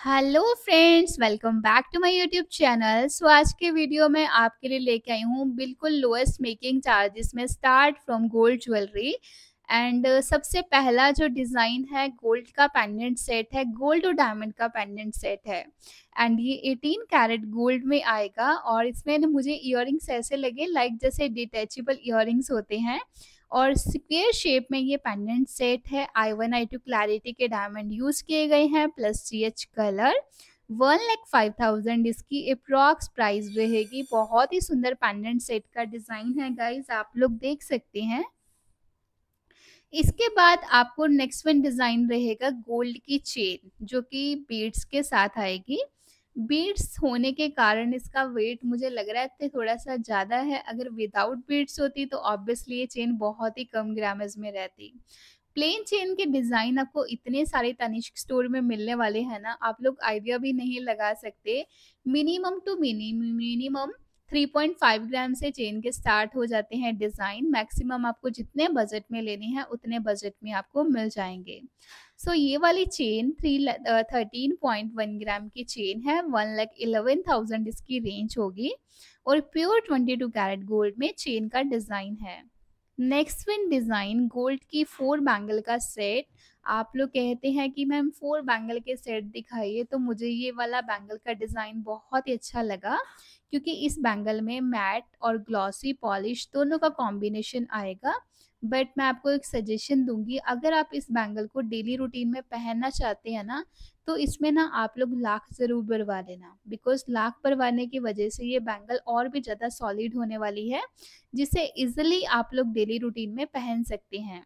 Hello friends, welcome back to my YouTube channel. आज के video में आपके लिए लेके आई हूँ बिल्कुल लोएस्ट मेकिंग चार्जेस में start from gold jewellery. And सबसे पहला जो डिज़ाइन है गोल्ड का पेंडेंट सेट है, गोल्ड और डायमंड का पेंडेंट सेट है। एंड ये 18 कैरेट गोल्ड में आएगा और इसमें ना मुझे इयररिंग्स ऐसे लगे लाइक जैसे डिटैचेबल इयररिंग्स होते हैं और स्क्वेयर शेप में ये पेंडेंट सेट है। I1 I2 क्लैरिटी के डायमंड यूज किए गए हैं प्लस GH कलर। 1,05,000 इसकी अप्रॉक्स प्राइस रहेगी। बहुत ही सुंदर पेंडेंट सेट का डिजाइन है गाइज, आप लोग देख सकते हैं। इसके बाद आपको नेक्स्ट वन डिजाइन रहेगा गोल्ड की चेन जो कि बीड्स के साथ आएगी। बीड्स होने के कारण इसका वेट मुझे लग रहा है थोड़ा सा ज़्यादा है। अगर विदाउट बीड्स होती तो ऑब्वियसली ये चेन बहुत ही कम ग्रामेज में रहती। प्लेन चेन के डिज़ाइन आपको इतने सारे तनिष्क स्टोर में मिलने वाले हैं ना, आप लोग आइडिया भी नहीं लगा सकते। मिनिमम टू मिनिमम 3.5 ग्राम से चेन के स्टार्ट हो जाते हैं डिज़ाइन। मैक्सिमम आपको जितने बजट में लेनी है उतने बजट में आपको मिल जाएंगे। ये वाली चेन 13.1 ग्राम की चेन है। 1,11,000 इसकी रेंज होगी और प्योर 22 कैरेट गोल्ड में चेन का डिज़ाइन है। नेक्स्ट वन डिज़ाइन गोल्ड की 4 बैंगल का सेट। आप लोग कहते हैं कि मैम 4 बैंगल के सेट दिखाइए, तो मुझे ये वाला बैंगल का डिज़ाइन बहुत ही अच्छा लगा क्योंकि इस बैंगल में मैट और ग्लॉसी पॉलिश दोनों का कॉम्बिनेशन आएगा। बट मैं आपको एक सजेशन दूंगी, अगर आप इस बैंगल को डेली रूटीन में पहनना चाहते हैं ना, तो इसमें ना आप लोग लाख ज़रूर भरवा लेना, बिकॉज लाख भरवाने की वजह से ये बैंगल और भी ज़्यादा सॉलिड होने वाली है, जिसे इजिली आप लोग डेली रूटीन में पहन सकते हैं।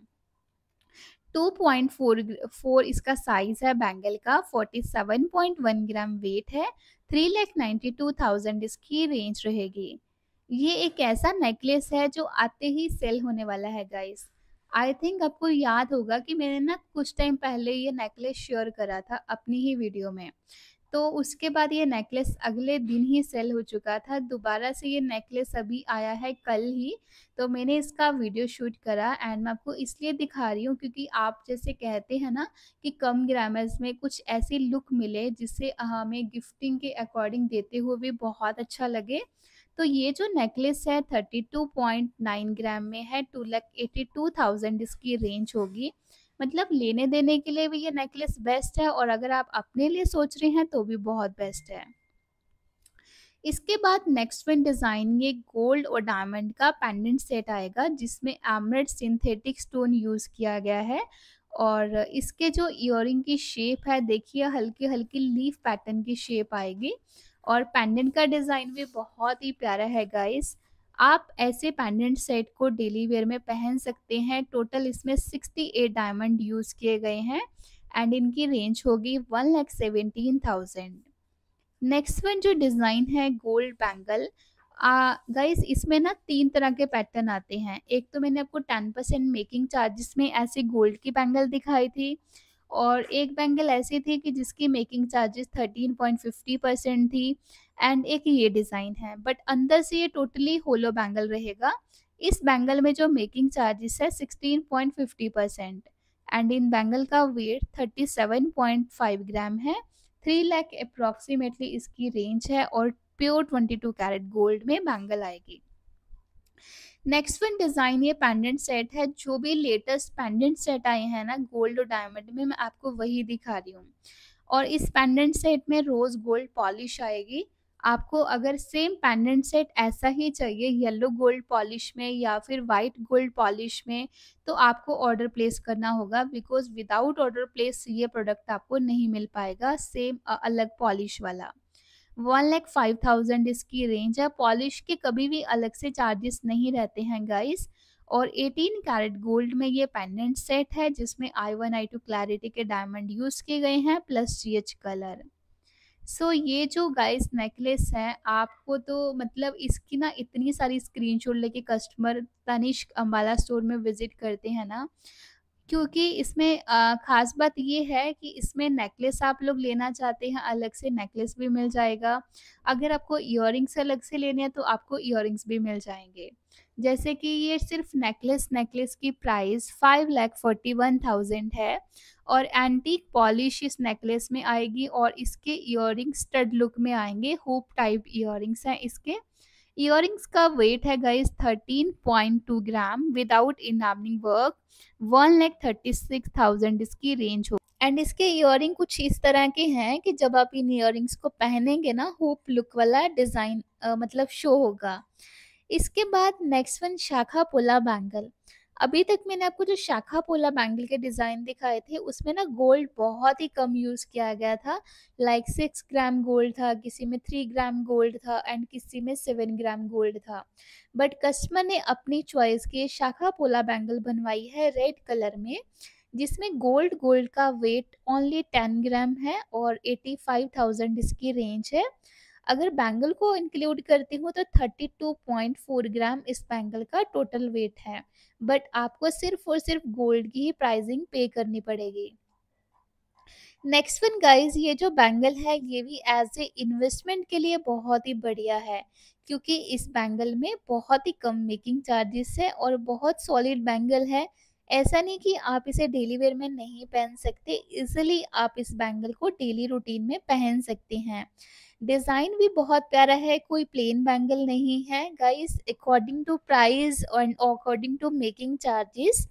2.4 इसका साइज है बैंगल का। 47.1 ग्राम वेट है। 3,92,000 इसकी रेंज रहेगी। ये एक ऐसा नेकलेस है जो आते ही सेल होने वाला है गाइस। आई थिंक आपको याद होगा कि मैंने ना कुछ टाइम पहले ये नेकलेस शेयर करा था अपनी ही वीडियो में। तो उसके बाद ये नेकलेस अगले दिन ही सेल हो चुका था। दोबारा से ये नेकलेस अभी आया है कल ही, तो मैंने इसका वीडियो शूट करा एंड मैं आपको इसलिए दिखा रही हूँ क्योंकि आप जैसे कहते हैं ना कि कम ग्रामेज में कुछ ऐसी लुक मिले जिससे हमें गिफ्टिंग के अकॉर्डिंग देते हुए भी बहुत अच्छा लगे। तो ये जो नेकलेस है 32.9 ग्राम में है। 2,82,000 इसकी रेंज होगी। मतलब लेने देने के लिए भी ये नेकलेस बेस्ट है और अगर आप अपने लिए सोच रहे हैं तो भी बहुत बेस्ट है। इसके बाद नेक्स्ट वन डिज़ाइन ये गोल्ड और डायमंड का पेंडेंट सेट आएगा जिसमें एमराल्ड सिंथेटिक स्टोन यूज़ किया गया है। और इसके जो इयररिंग की शेप है देखिए, हल्की हल्की लीफ पैटर्न की शेप आएगी और पेंडेंट का डिज़ाइन भी बहुत ही प्यारा है गाइस। आप ऐसे पेंडेंट सेट को डेली वेयर में पहन सकते हैं। टोटल इसमें 68 डायमंड यूज़ किए गए हैं एंड इनकी रेंज होगी 1,17,000। नेक्स्ट वन जो डिज़ाइन है गोल्ड बैंगल। गाइस इसमें ना 3 तरह के पैटर्न आते हैं। एक तो मैंने आपको 10% मेकिंग चार्जेस में ऐसी गोल्ड की बैंगल दिखाई थी और एक बैंगल ऐसी थी कि जिसकी मेकिंग चार्जेस 13.50% थी। एंड एक ये डिज़ाइन है बट अंदर से ये टोटली होलो बैंगल रहेगा। इस बैंगल में जो मेकिंग चार्जेस है 16.50% एंड इन बैंगल का वेट 37.5 ग्राम है। 3 लाख अप्रॉक्सीमेटली इसकी रेंज है और प्योर 22 कैरेट गोल्ड में बैंगल आएगी। नेक्स्ट वन डिज़ाइन ये पेंडेंट सेट है। जो भी लेटेस्ट पेंडेंट सेट आए हैं ना गोल्ड और डायमंड में, मैं आपको वही दिखा रही हूँ। और इस पेंडेंट सेट में रोज गोल्ड पॉलिश आएगी। आपको अगर सेम पेंडेंट सेट ऐसा ही चाहिए येलो गोल्ड पॉलिश में या फिर वाइट गोल्ड पॉलिश में, तो आपको ऑर्डर प्लेस करना होगा, बिकॉज विदाउट ऑर्डर प्लेस ये प्रोडक्ट आपको नहीं मिल पाएगा सेम अलग पॉलिश वाला। 1,05,000 इसकी रेंज है। पॉलिश के कभी भी अलग से चार्जेस नहीं रहते हैं गाइस। और 18 कैरेट गोल्ड में ये पेंडेंट सेट है जिसमें I1 I2 क्लैरिटी के डायमंड यूज किए गए हैं प्लस GH कलर। ये जो गाइस नेकलेस है, आपको तो मतलब इसकी ना इतनी सारी स्क्रीनशॉट लेके कस्टमर तनिष्क अम्बाला स्टोर में विजिट करते हैं ना, क्योंकि इसमें ख़ास बात ये है कि इसमें नेकलेस आप लोग लेना चाहते हैं, अलग से नेकलेस भी मिल जाएगा। अगर आपको इयररिंग्स अलग से लेने हैं तो आपको इयररिंग्स भी मिल जाएँगे। जैसे कि ये सिर्फ़ नेकलेस की प्राइस 5,41,000 है और एंटीक पॉलिश इस नेकलेस में आएगी और इसके इयररिंग्स स्टड लुक में आएँगे, हुप टाइप इयररिंग्स हैं इसके। इयररिंग्स का वेट है guys 13.2 gram without enamelling work. 1,36,000 इसकी रेंज हो एंड इसके इयररिंग कुछ इस तरह के हैं कि जब आप इन इयररिंग्स को पहनेंगे ना हुप लुक वाला डिजाइन मतलब शो होगा। इसके बाद नेक्स्ट वन शाखा पोला बैंगल। अभी तक मैंने आपको जो शाखा पोला बैंगल के डिज़ाइन दिखाए थे उसमें ना गोल्ड बहुत ही कम यूज़ किया गया था। लाइक 6 ग्राम गोल्ड था, किसी में 3 ग्राम गोल्ड था एंड किसी में 7 ग्राम गोल्ड था। बट कस्टमर ने अपनी चॉइस की शाखा पोला बैंगल बनवाई है रेड कलर में, जिसमें गोल्ड का वेट ओनली 10 ग्राम है और 85,000 इसकी रेंज है। अगर बैंगल को इंक्लूड करती हूँ तो 32.4 ग्राम इस बैंगल का टोटल वेट है। बट आपको सिर्फ और सिर्फ गोल्ड की ही प्राइसिंग पे करनी पड़ेगी। नेक्स्ट वन गाइस, ये जो बैंगल है ये भी एज ए इन्वेस्टमेंट के लिए बहुत ही बढ़िया है, क्योंकि इस बैंगल में बहुत ही कम मेकिंग चार्जेस है और बहुत सॉलिड बैंगल है। ऐसा नहीं कि आप इसे डेली वेयर में नहीं पहन सकते, इजिली आप इस बैंगल को डेली रूटीन में पहन सकते हैं। डिज़ाइन भी बहुत प्यारा है, कोई प्लेन बैंगल नहीं है गाइस। अकॉर्डिंग टू प्राइस और अकॉर्डिंग टू मेकिंग चार्जेस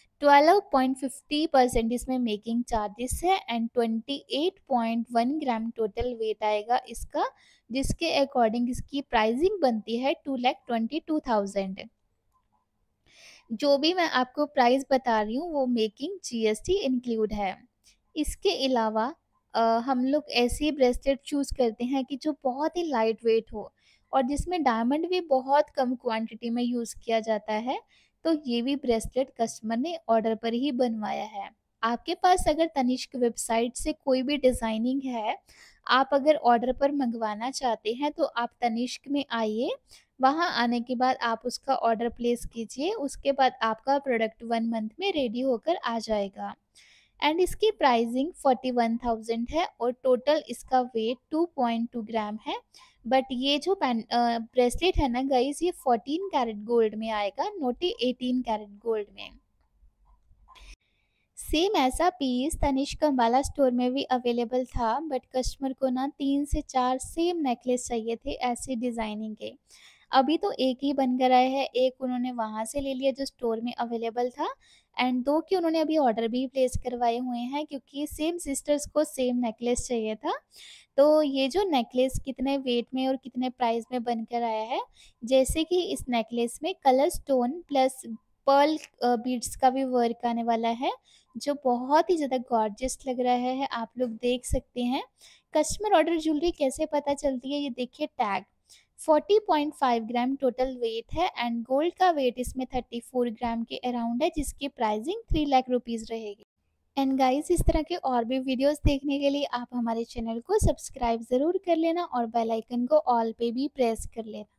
12.50% इसमें मेकिंग चार्जेस है एंड 28.1 ग्राम टोटल वेट आएगा इसका, जिसके अकॉर्डिंग इसकी प्राइसिंग बनती है 2,22,000। जो भी मैं आपको प्राइस बता रही हूँ वो मेकिंग जीएसटी इंक्लूड है। इसके अलावा हम लोग ऐसी ब्रेसलेट चूज़ करते हैं कि जो बहुत ही लाइट वेट हो और जिसमें डायमंड भी बहुत कम क्वांटिटी में यूज़ किया जाता है। तो ये भी ब्रेसलेट कस्टमर ने ऑर्डर पर ही बनवाया है। आपके पास अगर तनिष्क वेबसाइट से कोई भी डिज़ाइनिंग है, आप अगर ऑर्डर पर मंगवाना चाहते हैं तो आप तनिष्क में आइए। वहाँ आने के बाद आप उसका ऑर्डर प्लेस कीजिए, उसके बाद आपका प्रोडक्ट 1 मंथ में रेडी होकर आ जाएगा। एंड इसकी प्राइसिंग 41,000 है और टोटल इसका वेट 2.2 ग्राम है। बट ये जो ब्रेसलेट है ना गाइस, ये 14 कैरेट गोल्ड में आएगा, नोट 18 कैरेट गोल्ड में। सेम ऐसा पीस तनिष्क अंबाला स्टोर में भी अवेलेबल था, बट कस्टमर को ना 3 से 4 सेम नेकलेस चाहिए थे ऐसी डिज़ाइनिंग के। अभी तो एक ही बनकर आया है, एक उन्होंने वहाँ से ले लिया जो स्टोर में अवेलेबल था एंड 2 के उन्होंने अभी ऑर्डर भी प्लेस करवाए हुए हैं, क्योंकि सेम सिस्टर्स को सेम नेकलेस चाहिए था। तो ये जो नेकलेस कितने वेट में और कितने प्राइस में बनकर आया है, जैसे कि इस नेकलेस में colour stone plus pearl beads का भी वर्क आने वाला है, जो बहुत ही ज़्यादा गॉर्जियस लग रहा है, आप लोग देख सकते हैं। कस्टमर ऑर्डर ज्वेलरी कैसे पता चलती है, ये देखिए टैग। 40.5 ग्राम टोटल वेट है एंड गोल्ड का वेट इसमें 34 ग्राम के अराउंड है, जिसकी प्राइसिंग 3 लाख रुपीज़ रहेगी। एंड गाइस, इस तरह के और भी वीडियोस देखने के लिए आप हमारे चैनल को सब्सक्राइब ज़रूर कर लेना और बेल आइकन को ऑल पे भी प्रेस कर लेना।